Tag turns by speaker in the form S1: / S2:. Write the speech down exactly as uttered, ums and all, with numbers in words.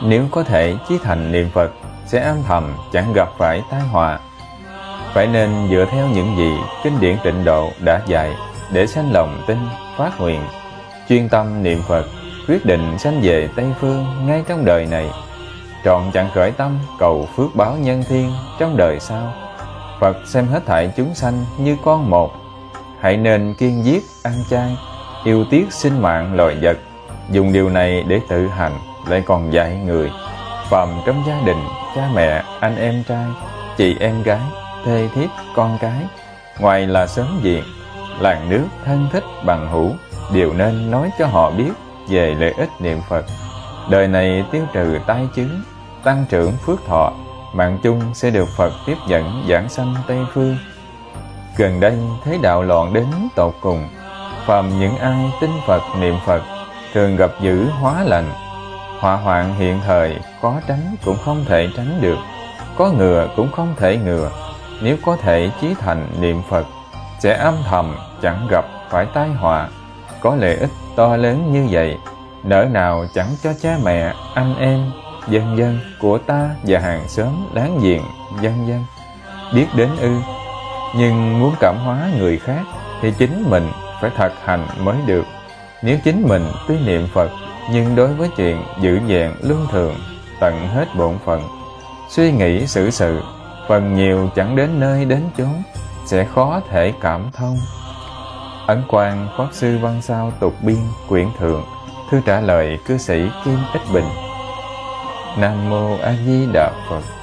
S1: Nếu có thể chí thành niệm Phật, sẽ âm thầm chẳng gặp phải tai họa. Phải nên dựa theo những gì kinh điển Tịnh Độ đã dạy để sanh lòng tin, phát nguyện, chuyên tâm niệm Phật, quyết định sanh về Tây Phương ngay trong đời này, trọn chẳng khởi tâm cầu phước báo nhân thiên trong đời sau. Phật xem hết thảy chúng sanh như con một, hãy nên kiêng giết, ăn chay, yêu tiếc sinh mạng loài vật, dùng điều này để tự hành, lại còn dạy người. Phàm trong gia đình, cha mẹ, anh em trai, chị em gái, thê thiếp, con cái, ngoài là xóm diện, làng nước, thân thích, bằng hữu, đều nên nói cho họ biết về lợi ích niệm Phật. Đời này tiêu trừ tai chướng, tăng trưởng phước thọ, mạng chung sẽ được Phật tiếp dẫn giảng sanh Tây Phương. Gần đây thế đạo loạn đến tột cùng, phàm những ai tin Phật niệm Phật thường gặp dữ hóa lành. Họa hoạn hiện thời có tránh cũng không thể tránh được, có ngừa cũng không thể ngừa. Nếu có thể chí thành niệm Phật, sẽ âm thầm chẳng gặp phải tai họa. Có lợi ích to lớn như vậy, nỡ nào chẳng cho cha mẹ, anh em, dân dân của ta và hàng xóm láng giềng, dân dân biết đến ư? Nhưng muốn cảm hóa người khác thì chính mình phải thật hành mới được. Nếu chính mình tuy niệm Phật, nhưng đối với chuyện giữ vẹn luân thường, tận hết bổn phận, suy nghĩ xử sự, phần nhiều chẳng đến nơi đến chốn, sẽ khó thể cảm thông. Ấn Quang Pháp Sư Văn Sao Tục Biên Quyển Thượng, thư trả lời cư sĩ Kim Ích Bình. Nam Mô A Di Đà Phật.